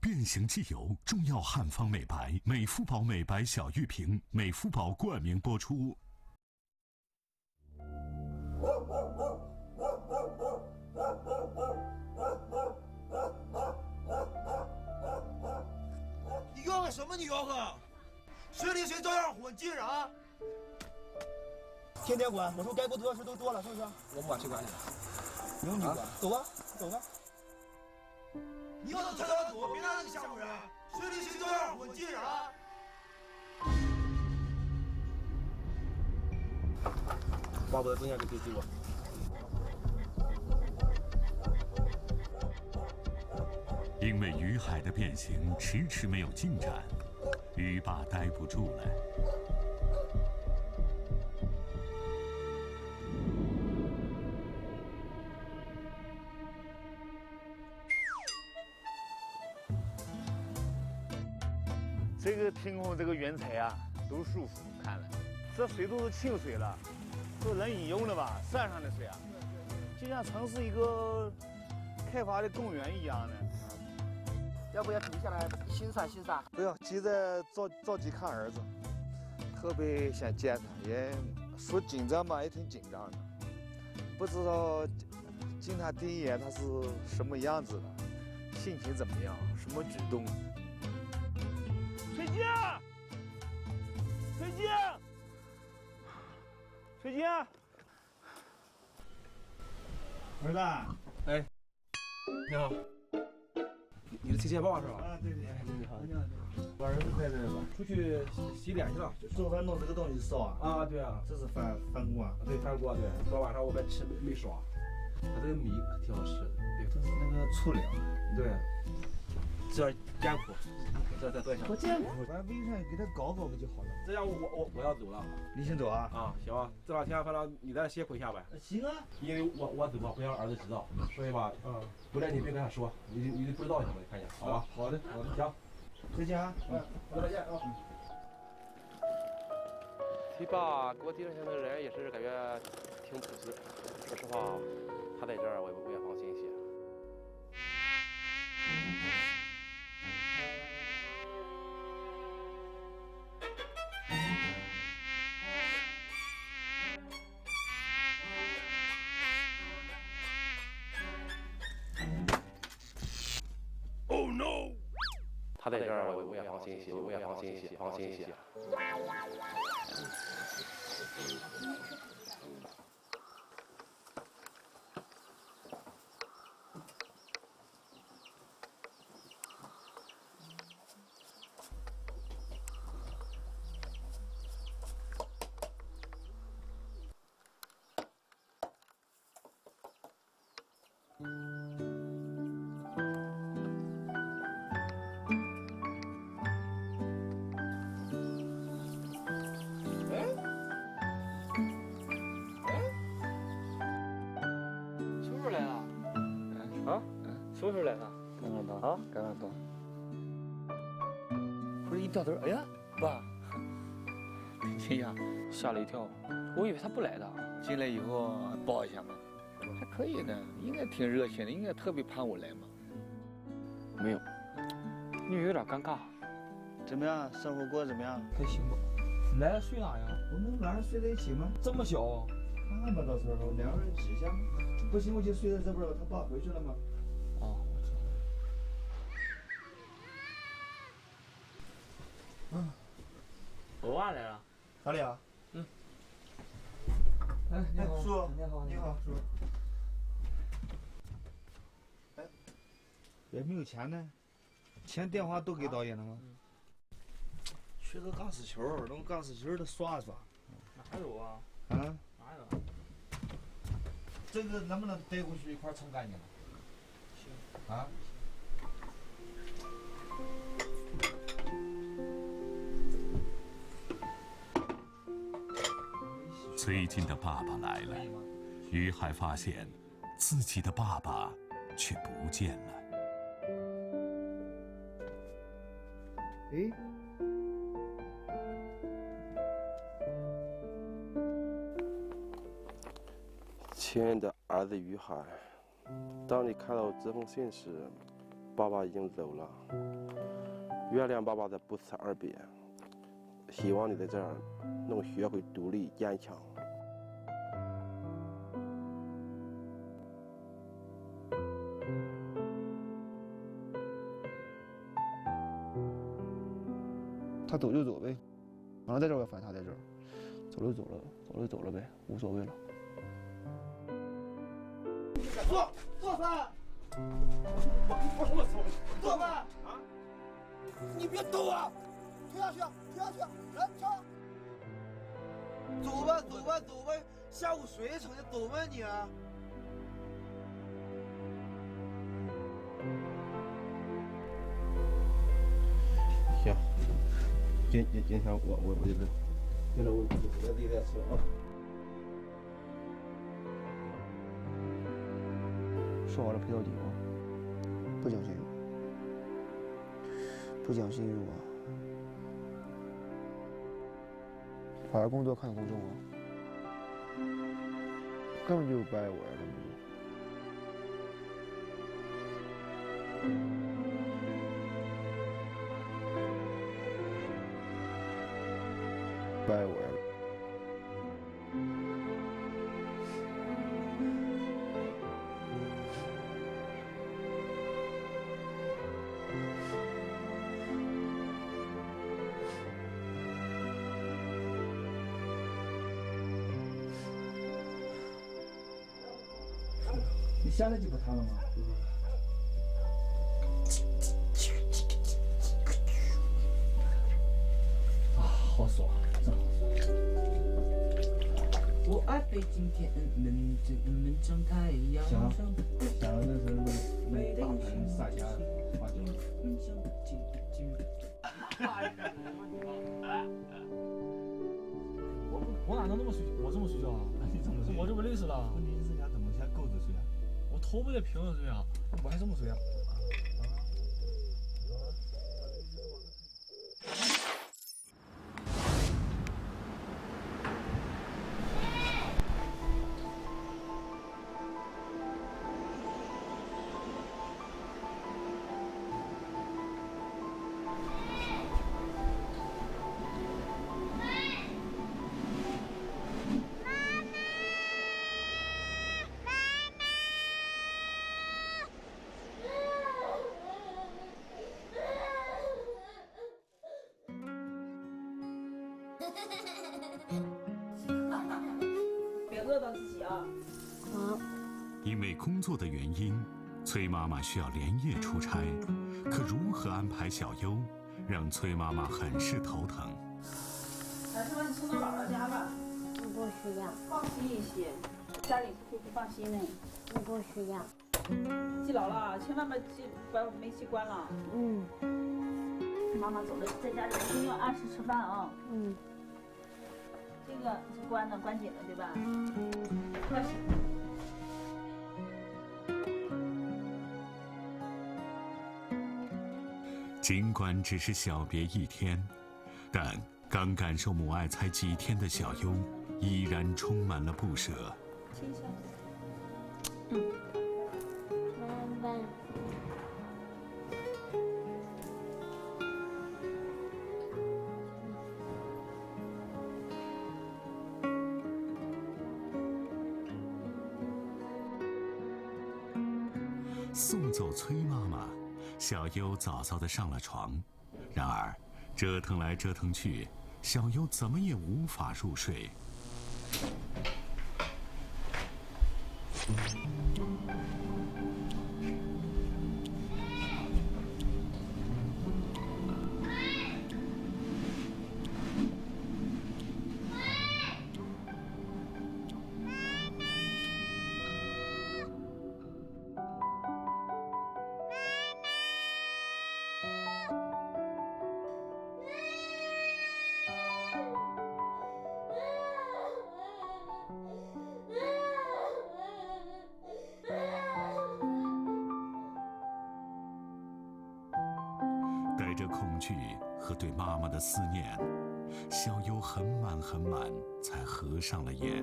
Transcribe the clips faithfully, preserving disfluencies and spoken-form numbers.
变形机油，中药汉方美白，美肤宝美白小玉瓶，美肤宝冠名播出。 你吆喝什么？你吆喝？谁领谁照样混，记着啊！ 天天管，我说该做的事都做了，是不是？ 我不管，谁管你？ 不用你管，走吧，走吧。 你要能抬头走，别让那个下面人，谁领谁照样混，记着啊！ 把我的东西给丢给我。 因为于海的变形迟迟没有进展，于爸待不住了。 这个天空这个云彩啊，都舒服看了。这水都是清水了，都能饮用了吧？山上的水啊，就像城市一个开发的公园一样的。 要不要停下来欣赏欣赏？ 不要，急着着着急看儿子，特别想见他，也说紧张嘛，也挺紧张的，不知道见他第一眼他是什么样子的，心情怎么样，什么举动。崔静，崔静，崔静，儿子， 哎，你好。你是崔建豹是吧？ 啊，对对对， 你好， 你好，我儿子在这儿吧？ 出去洗洗脸去了。 做饭弄这个东西烧啊？ 啊，对啊， 这是饭饭锅啊？ 对，饭锅对。昨晚上我们吃没刷，它这个米挺好吃的。对， 这是那个醋料。 对，这点艰苦，再再做一下。 多艰苦，咱微上给他搞搞不就好了？ 这样我我我要走了。 你先走啊？ 啊，行啊，这两天反正你在辛苦一下呗。 行啊。 因为我我走吧，不让儿子知道，所以吧，嗯，回来你别跟他说，你你不知道什么，看见？好吧？好的，好的，行， 再见啊。 嗯，再见啊。 他爸给我介绍那个人也是感觉挺朴实，说实话，他在这儿我也我也放心些。Oh no！ 他在这儿我我也放心些，我也放心些，放心些。 什么时候来的？ 刚刚到啊， 刚刚到。 不是一掉头，哎呀，爸，惊讶，吓了一跳，我以为他不来的。进来以后抱一下嘛，还可以的，应该挺热情的，应该特别盼我来嘛。 没有，因为有点尴尬。 怎么样？生活过得怎么样？ 还行吧。来了睡哪呀？ 我们晚上睡在一起吗？ 这么小？ 看看吧，到时候两个人挤一下吗？不行，我就睡在这边了。他爸回去了吗？ 哦，我知道。 嗯， 我娃来了。 哪里啊？ 嗯。 哎，你好， 叔， 你好，你好，叔。哎，也没有钱呢，钱电话都给导演了吗？嗯。缺个钢丝球，弄钢丝球的刷一刷。 哪有啊？ 啊？ 哪有？ 这个能不能带过去一块冲干净了？行。啊？ 崔静的爸爸来了，于海发现自己的爸爸却不见了。 哎， 亲爱的儿子于海，当你看到这封信时， 爸爸已经走了，原谅爸爸的不辞而别，希望你在这儿能学会独立坚强。 他走就走呗，反正在这儿我也反正他在这儿，走就走了，走就走了呗，无所谓了。 坐坐饭。我什么时候坐饭啊？你别动啊！推下去，推下去，来上。走吧，走吧，走吧，下午睡一场就走吧你啊。 行，今今今天我我我就是，今天我我我自己在吃啊。 说好了陪到底吗？不讲信用，不讲信用啊！好好工作，看公众啊！根本就不爱我呀，根本就。不爱我呀！ 你现在就不谈了吗？啊，好爽，真好爽。 我爱北京天安门，正门门张开阳行， 上。 想要那是那那大盆撒钱花酒。 我我哪能那么睡？我这么睡觉啊？ 你怎么睡？ 我这不累死了。 问题是人家怎么先够着睡啊？ 我头不得平着睡啊， 我还这么睡啊？ 别饿到自己啊！ 好。因为工作的原因，崔妈妈需要连夜出差，可如何安排小优，让崔妈妈很是头疼。 还是把你送到姥姥家吧。 不需要。 放心一些，家里会不放心呢。 不需要。 记牢了，千万别记把煤气关了。 嗯。 妈妈走了，在家里一定要按时吃饭啊。 嗯。 这个是关的，关紧了，对吧？开始。 尽管只是小别一天，但刚感受母爱才几天的小优，依然充满了不舍。 亲一下。 嗯。妈妈。 送走崔妈妈，小优早早的上了床。然而，折腾来折腾去，小优怎么也无法入睡。带着恐惧和对妈妈的思念，小优很晚很晚才合上了眼。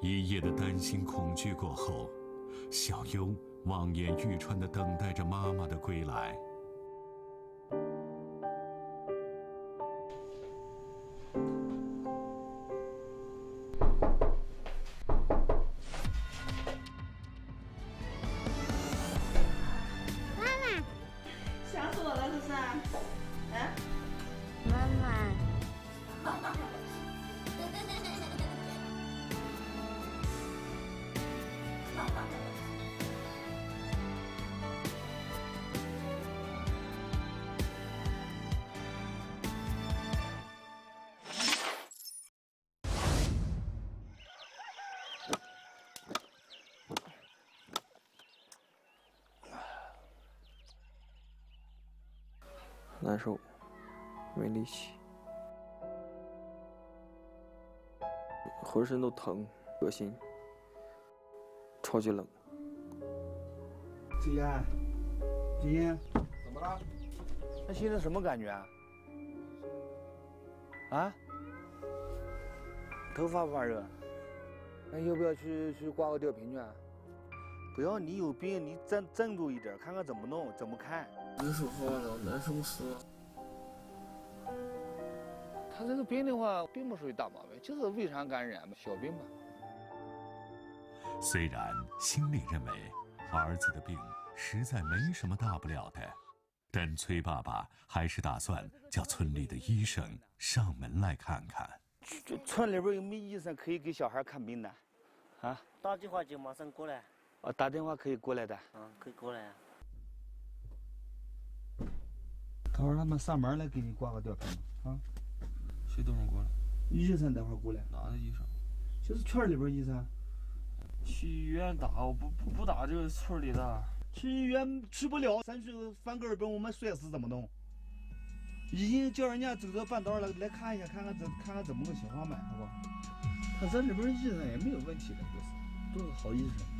一夜的担心恐惧过后，小优望眼欲穿地等待着妈妈的归来。 妈妈， 想死我了是不是？啊？ 妈妈。 难受，没力气，浑身都疼，恶心，超级冷。 子妍，子妍， 怎么了？ 那现在什么感觉啊？啊？头发发热？那要不要去去挂个吊瓶去啊？不要，你有病，你镇镇住一点，看看怎么弄，怎么看。 没手发了，难受死了。 他这个病的话，并不属于大毛病，就是胃肠感染嘛，小病嘛。 虽然心里认为儿子的病实在没什么大不了的，但崔爸爸还是打算叫村里的医生上门来看看。 这村里边有没有医生可以给小孩看病的？啊？ 打电话就马上过来。 啊，打电话可以过来的。 嗯，可以过来啊。 等会儿他们上门来给你挂个吊瓶啊。 谁等会儿过来？ 医生等会儿过来。 哪个医生？ 就是圈里边医生。 去医院打，我不不不打这个村里的。 去医院去不了，咱去翻个耳本，我们摔死怎么弄？已经叫人家走到半道了，来看一下，看看怎看看怎么个情况呗，好不好？他这里边医生也没有问题的，都是都是好医生。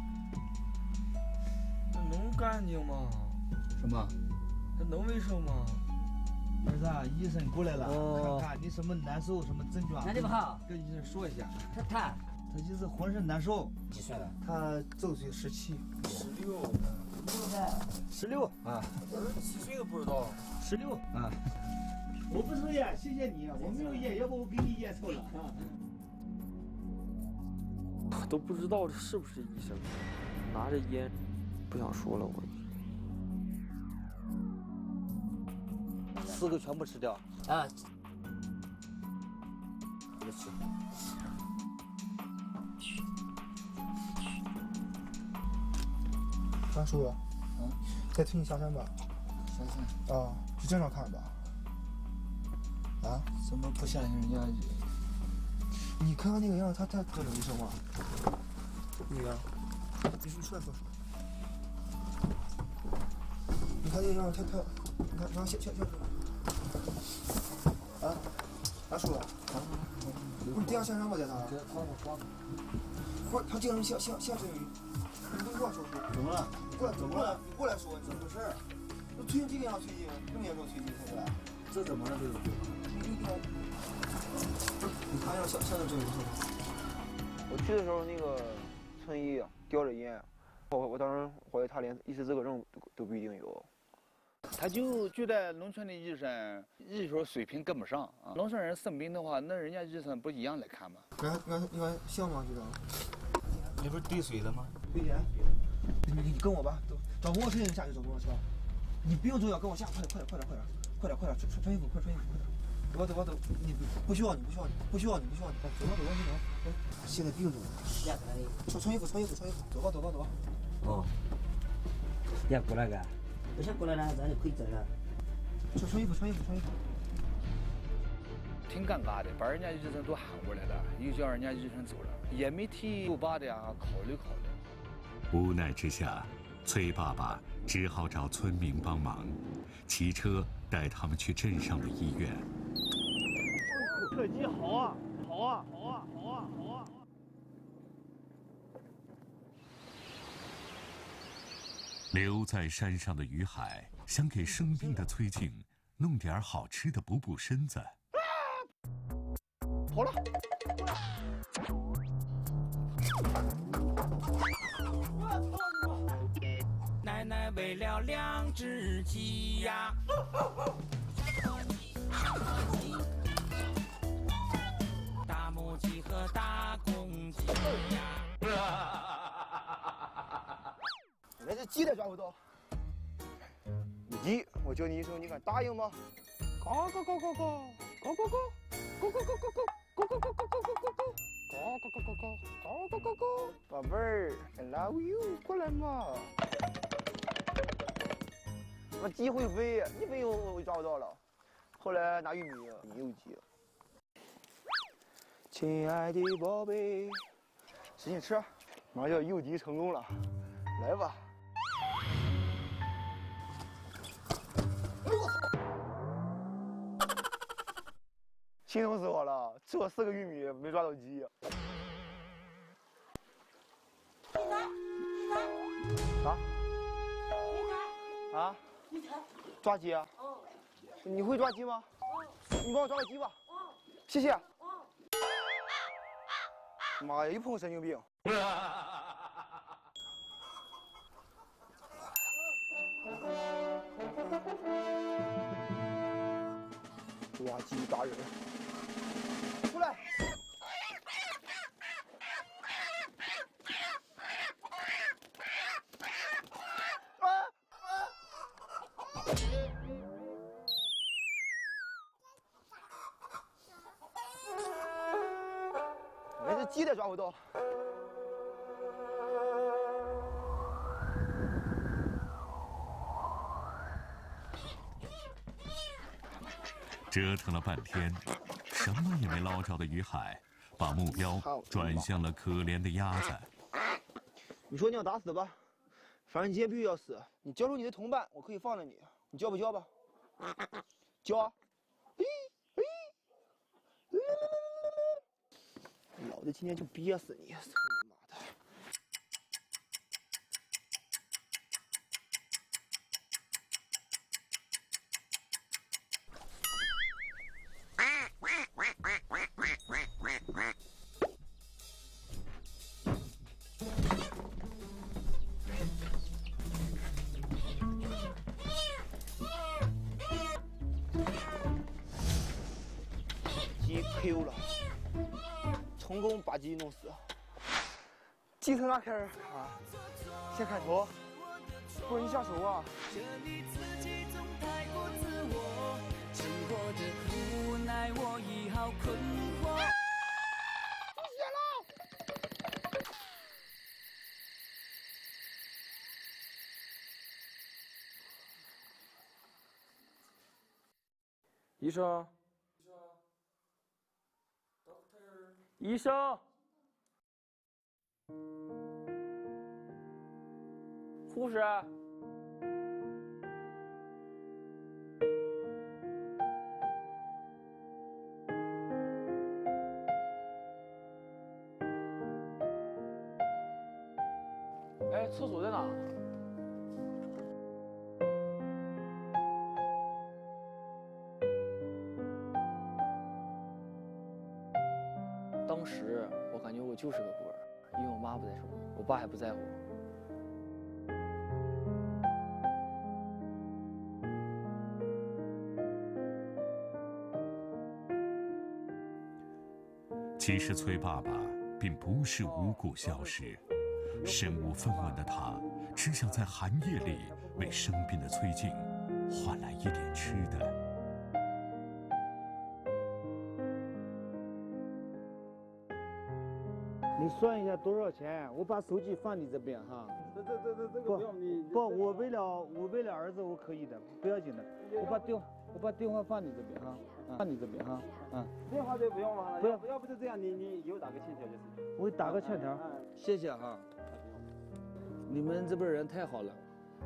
那能干净吗？ 什么？ 那能卫生吗？ 儿子啊，医生过来了， 哦、 看看你什么难受，什么症状， 哪里不好？ 跟医生说一下。 他他他就是浑身难受。 几岁了？ 他周岁十七。 十六。 十六啊。 几岁都不知道。 十六啊。我不抽烟，谢谢你，我没有烟，要不我给你烟抽了啊。 都不知道这是不是医生，拿着烟，不想说了我。 四个全部吃掉啊！ 别吃。 大叔， 嗯， 再推你下山吧。 下山啊，去镇上看吧。啊？ 怎么不相信人家？ 你看看那个样子，他他这种医生吗？那个，你说出来说说。你看那个样子，他他，你看，你看，下下下。啊，大叔，啊，不是第二下山吗？在他。 给他刮刮刮。 不是，他竟然下下下这个，你跟过来说说。 怎么了？ 你过来，怎么了？你过来说，你怎么回事？那推进这个样推进，那么严重推进现在。 这怎么了？这个？ 你你看，你看要下下到这个以后。 我去的时候，那个村医叼着烟，我我当时怀疑他连医师资格证都都不一定有。 他就觉得农村的医生医学水平跟不上啊。农村人生病的话，那人家医生不一样来看吗？ 应该应该应该像吗？这个？ 你不是滴水了吗？ 桂姐，你你跟我吧，走，找公交车你下去找公交车。你不用走，要跟我下，快点快点快点快点快点快点穿穿衣服，快穿衣服，快点。走吧走吧走，你不需要你不需要你不需要你不需要你，走吧走吧走吧。现在病着呢。穿穿衣服穿衣服穿衣服，走吧走吧走吧。 哦。要过来个？不想过来了，咱就可以走了。 穿穿衣服穿衣服穿衣服。 挺尴尬的，把人家医生都喊过来了，又叫人家医生走了，也没替后爸的啊考虑考虑。 无奈之下，崔爸爸只好找村民帮忙，骑车带他们去镇上的医院。 客机好啊，好啊，好啊，好啊，好啊！ 留在山上的于海想给生病的崔静弄点好吃的补补身子。 好了， 奶奶喂了两只鸡呀，大母鸡和大公鸡呀。 那这鸡也抓不到。鸡，我叫你一声，你敢答应吗？嘎嘎嘎嘎嘎，嘎嘎嘎，咕咕咕咕咕，咕咕咕咕咕咕咕咕，嘎嘎嘎嘎嘎，嘎嘎嘎嘎，宝贝儿 ，I love you， 过来嘛。那鸡会飞，一飞我我抓不到了。后来拿玉米，米有鸡。亲爱的宝贝，使劲吃，马上要诱鸡成功了，来吧。心疼死我了！吃我四个玉米没抓到鸡。啊？啊？抓鸡啊？你会抓鸡吗？你帮我抓个鸡吧。谢谢。妈呀，一碰神经病。抓鸡达人，出来！啊啊！连只鸡都抓不到。 折腾了半天，什么也没捞着的于海，把目标转向了可怜的鸭子。 你说你要打死吧，反正你今天必须要死。你交出你的同伴，我可以放了你。你交不交吧？交啊！嘿，嘿，老子今天就憋死你！操你妈的！鸡 Q 了，成功把鸡弄死。鸡从哪开始砍？先砍头，不然你下手啊！出血了！ 医生，医生，护士，哎，厕所在哪？当时我感觉我就是个孤儿，因为我妈不在身边，我爸还不在乎我。 其实崔爸爸并不是无故消失，身无分文的他只想在寒夜里为生病的崔静换来一点吃的。 你算一下多少钱？我把手机放你这边哈。 这这这这这个不用你不，我为了我为了儿子我可以的，不要紧的。我把电我把电话放你这边哈，放你这边哈，嗯。 电话就不用了， 不要要要不就这样，你你以后打个欠条就行。 我打个欠条，谢谢哈。你们这边人太好了。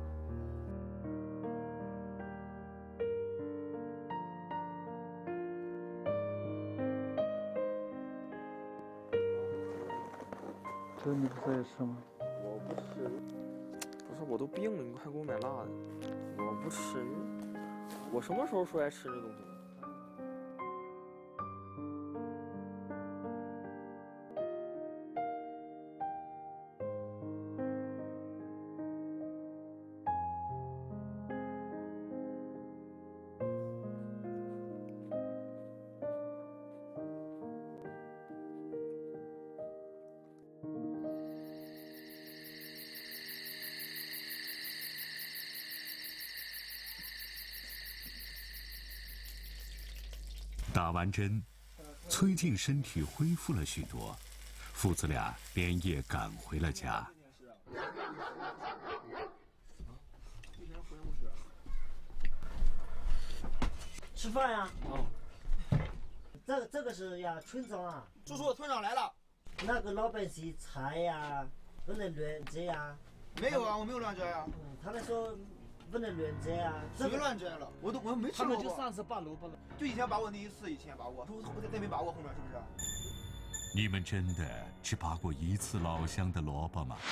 这你不是也吃吗？ 我不吃。 不是，我都病了，你快给我买辣的。我不吃，我什么时候说爱吃这东西了？ 完针，崔静身体恢复了许多，父子俩连夜赶回了家。 吃饭呀？哦。这个这个是呀，村长啊。 叔叔，村长来了。 那个老百姓菜呀，不能乱摘呀。 没有啊，我没有乱摘呀。 嗯，他们说不能乱摘啊。 谁乱摘了？我都我没吃过。 他们就上次把萝卜了， 就以前拔过那一次，以前拔过，是不是再没拔过后面是不是？ 你们真的只拔过一次老乡的萝卜吗？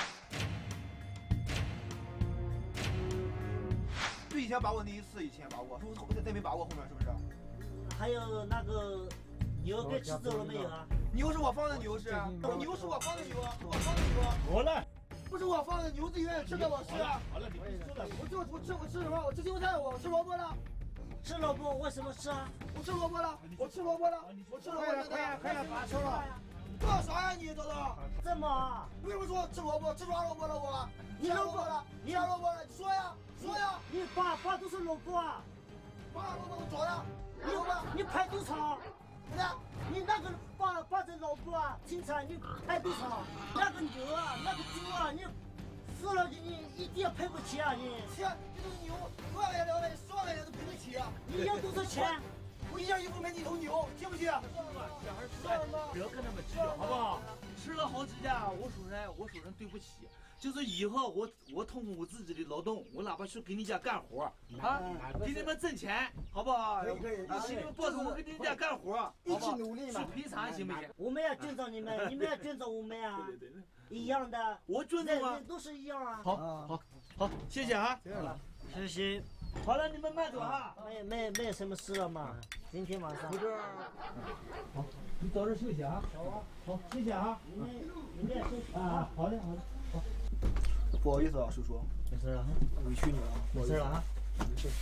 就以前拔过那一次，以前拔过，是不是再没拔过后面是不是？ 还有那个牛给吃走了没有啊？ 牛是我放的牛是，牛是我放的牛，是我放的牛。 我来。 不是我放的，牛自己愿意吃的，我吃啊。 好了，你别说了。 我就我吃我吃什么？我吃韭菜，我吃萝卜了。 吃萝卜为什么吃啊？ 我吃萝卜了，我吃萝卜了，我吃萝卜了。 快点快点拔手了。 干啥呀你，豆豆？ 这么？ 为什么说吃萝卜？吃啥萝卜了我？ 你萝卜了？你啥萝卜了？你说呀，说呀。 你拔拔都是萝卜啊。 拔萝卜我找的。 你你排多少？你那个拔拔成萝卜啊，青菜你排多少？那个牛啊，那个猪啊，你死了你一点赔不起啊你！ 钱，这头牛多少钱两百，十万块钱都赔得起啊！ 你要多少钱？ 我一件衣服买你头牛，信不信？ 小孩吃饭不要跟他们计较，好不好？吃了好几家，我说人我说人对不起。就是以后我我通过我自己的劳动，我哪怕去给你家干活啊，给你们挣钱，好不好？给你们报酬，我给你家干活， 一起努力嘛。 去赔偿行不行？ 我们要尊重你们，你们要尊重我们啊，一样的。 我尊重啊， 都是一样啊。 好，好，好，谢谢啊， 谢谢。 好了，你们慢走哈。 没没没有什么事了嘛，今天晚上。 好，你早点休息啊。好啊，好，谢谢啊。 你们你们也休息啊。好的，好的，好。 不好意思啊，叔叔。 没事了， 委屈你了。 没事了啊。 没事。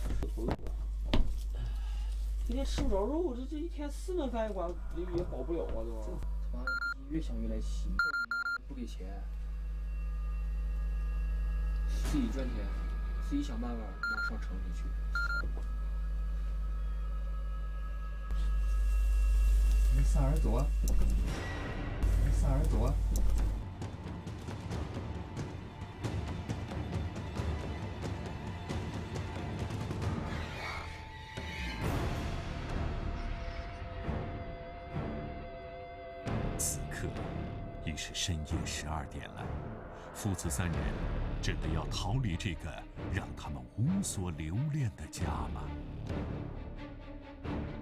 今天吃不着肉，这这一天四顿饭也管也也饱不了啊，这吧？他妈越想越来气，不给钱，自己赚钱，自己想办法拿上城里去。 你上哪儿走啊？你上哪儿走啊？ 此刻已是深夜十二点了，父子三人真的要逃离这个让他们无所留恋的家吗？